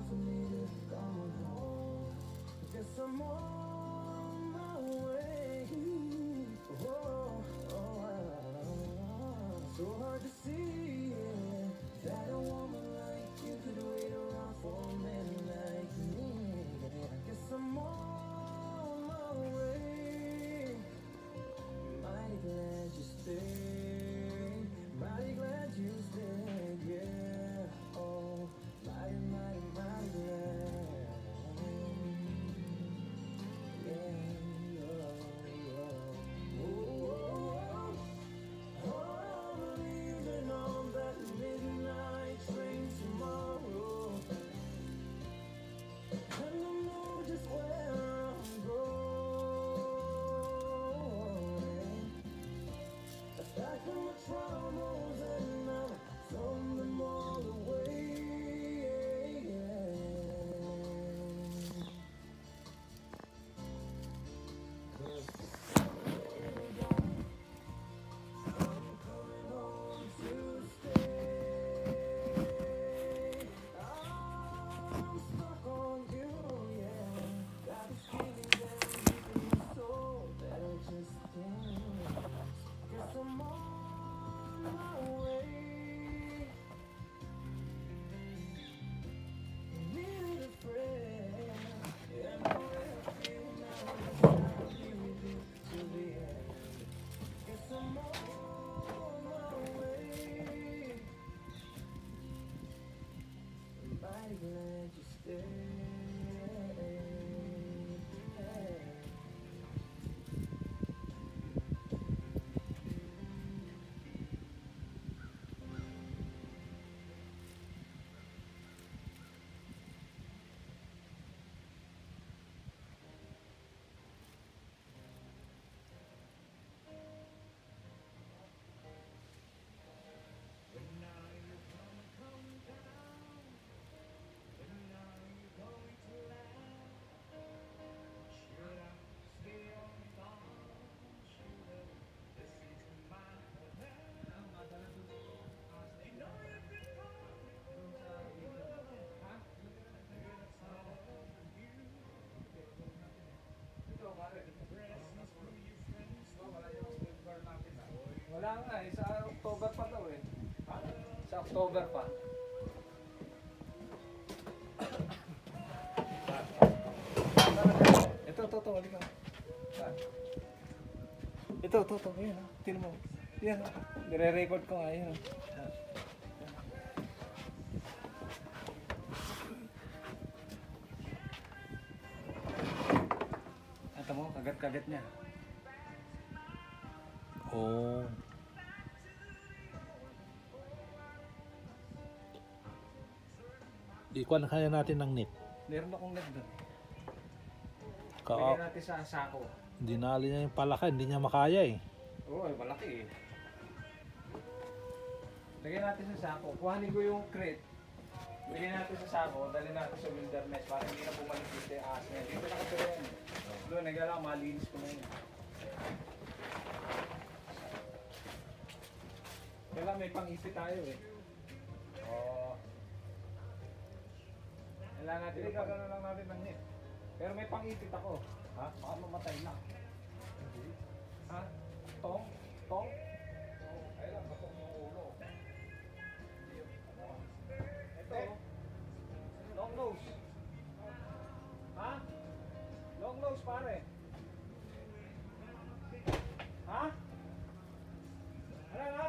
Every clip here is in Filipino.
for me to come home. Guess I'm on my way. Oh, so hard to see that a woman like you could wait around for a man like me. Guess I'm on my way. Mighty glad you stayed. Mighty glad you stayed, yeah. Oh, mighty, mighty, mighty glad. Yeah, oh, oh, oh, I'm leaving on that midnight train tomorrow. And I know just where I'm going. Back in my troubles and I'm throwing them all away. I'm coming home to stay. I'm stuck on you, yeah. Got this feeling down deep in my soul that I just can't. Guess I'm on my way. Needed a friend. Yeah, I know how I feel now. I'll be with you till the end. Guess I'm on my way. I'm mighty glad you stayed. Wala nga eh, sa October pa daw eh. Sa October pa. Ito, halika. Ito, ayan ha. Tingnan mo. Yan, nire-record ko nga yun. Ito mo, kagat-kagat niya. Oh. Ikuha na kaya natin ng net. Meron akong net doon. Ka Lagyan natin sa sako. dinali niya yung palaka, hindi niya makaya eh. Oo, malaki eh. Lagyan natin sa sako. Kuhanin ko yung crate. Lagyan natin sa sako, dali natin sa wilderness para hindi na bumalik dito yung ahas niya. Dito nakatira yan. Doon, nagala, malinis ko na yun. Kailan may pang-ipit tayo eh. Oo. Kailangan natin. Hindi gagano lang natin ng net. Pero may pang-ipit ako. Ha? Baka mamatay na. Ha? Tong? Tong? Oo. Kailan matong yung ulo. Ito. Long nose. Ha? Long nose pare. Ha? Ano na?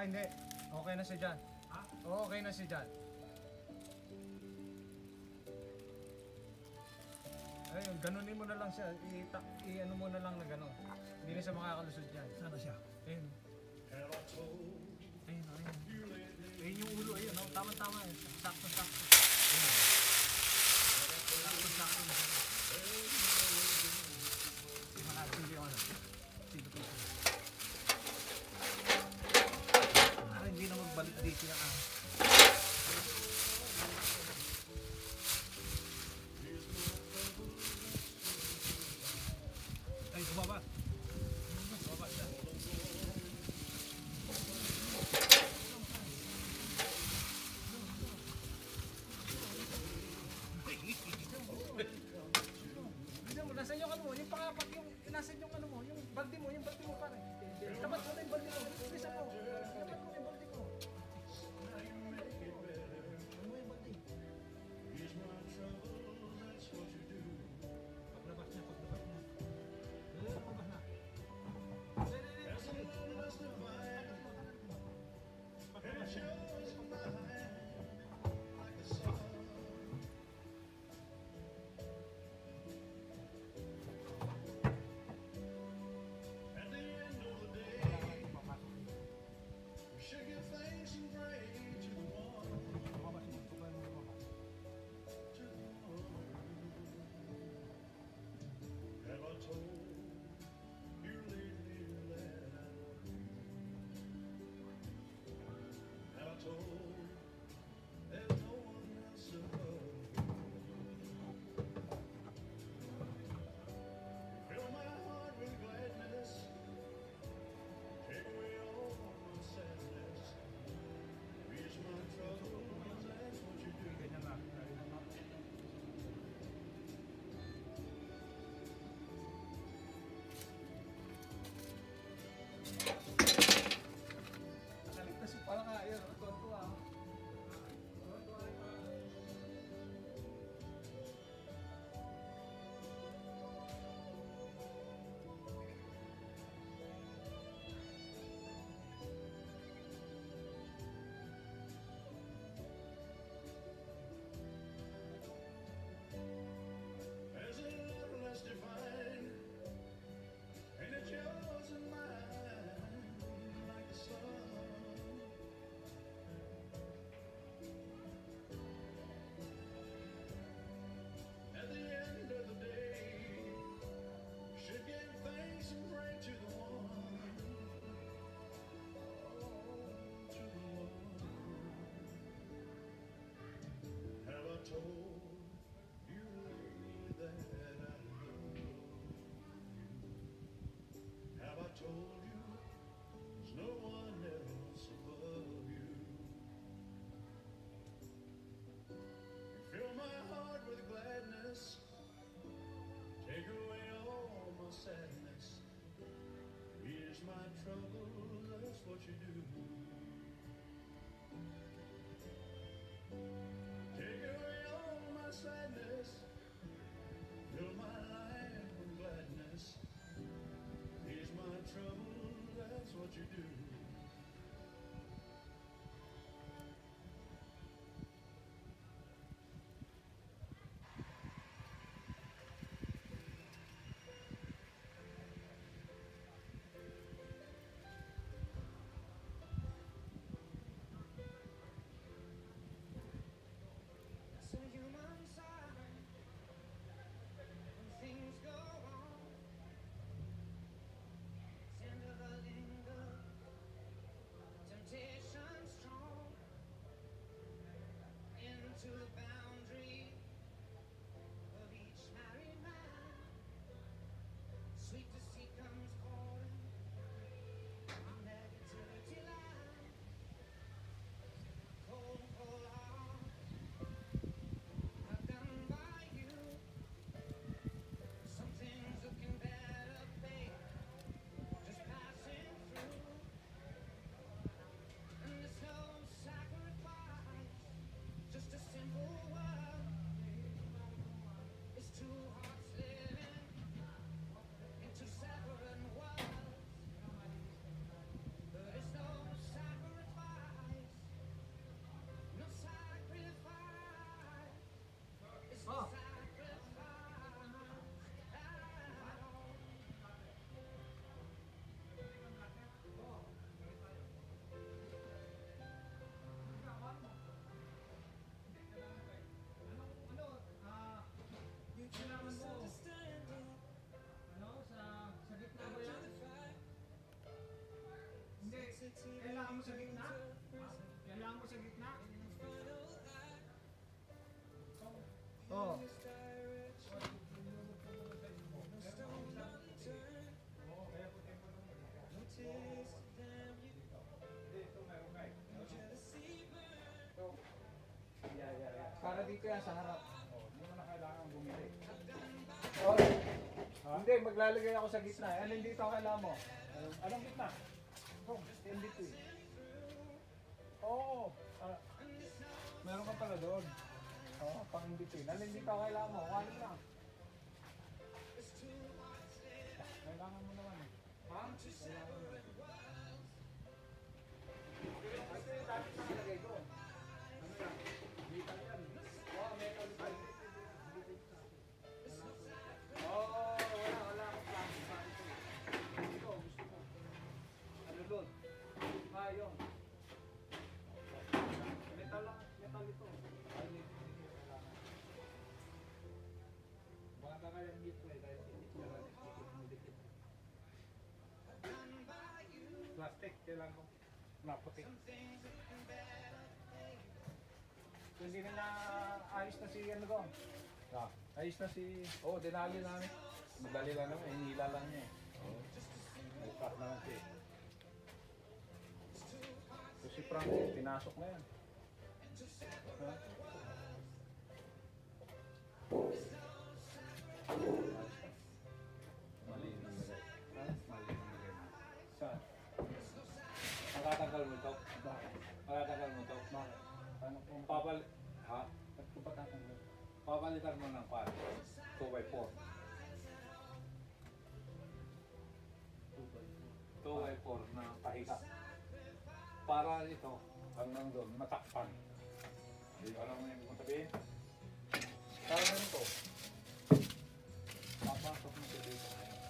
Hindi. Okay na si Jan. Ha? Okay na si Jan. Ayun, ganunin mo na lang siya. I-ano mo na lang na gano'n. Hindi na siya makakalusod dyan. Sana siya? Ayun. Ayun, ayun. Ayun yung ulo, ayun. Oh. Tama-tama. Sakto-sakto. Ayun. Sakto-sakto na siya. Hindi ako na. Sino po ito? Hindi na magbalik dito na ay, bumaba. Bumaba siya. Nasaan yung ano mo? Yung pangapat yung nasaan yung ano mo? Yung balde mo pare. Tapat mo na yung balde mo. Bisa mo. Tapat mo na yung balde mo. Paglabas niya. Paglabas na. dito yan sa harap. Oh, hindi mo na kailangan bumili. Oh, hindi, maglalagay ako sa gitna. Anong dito ang kailangan mo? Anong gitna? Oh, in between. Oo. Meron ka pala doon. Oo, pang in between. Anong dito ang kailangan mo? Ano lang? Kailangan mo naman eh. Ha? Kailangan mo. Ito yung dati sa kalagay ko. Ano lang? Metal yan. Oo, metal yan. Wala akong plastic sa ito. Ito, gusto mo. Ano doon? Yun. Metal ito. Ay, hindi kailangan. Baka kayang meat play dahil dikit. Plastic, kailangan ko naputi. Kung hindi na ayos na si ano doon. Ayos na si... dinali namin. Madali lang naman, hinila lang niya eh. Nag-pack naman siya eh. So si Frank, pinasok na yan. Malinis na rin. Saan? Makatagal mo to? Bakit? Makatagal mo to? Bakit? Paano po? Ha? Ba't ko ba tatanggal? Papalitan mo ng pan. 2x4. 2x4 na pahiga. Para ito, hanggang doon, matakpan. Hindi ko alam mo yung kung sabihin. Parang ganito. Papasok mo siya dito.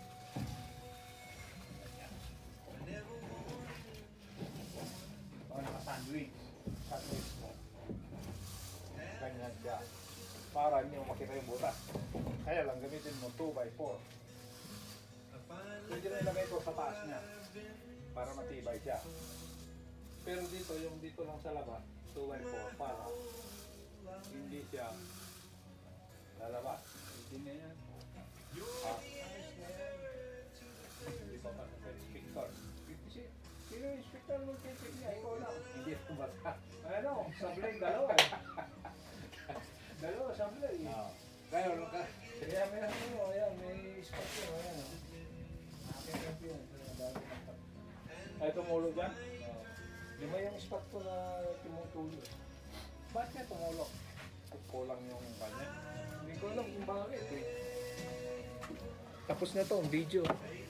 Naka-sandwich. Sandwich mo. Ganyan siya. Para hindi mo makita yung butas. Kaya lang gamitin mo 2x4. Pwede na ilagay ito sa taas niya. Para matibay siya. Pero dito, yung dito lang sa labas, 2x4 para hindi siya lalabas. Hindi na yan. Hindi pa pa sa inspector. Sino yung inspector mo check niya? Ikaw lang. Hindi ito basta. Ano? Sablay, dalawa eh. Dalawa, sablay eh. Kaya ano ka? Kaya may ano, ayan, may spot yun, ayan. Nakakit yun. Ay, tumulo dyan? Lima yung spot ko na tumutulo. Ba't niya tumulo? Kulang yung kanya. Hindi ko alam kung bakit eh. Tapos na to, ang video.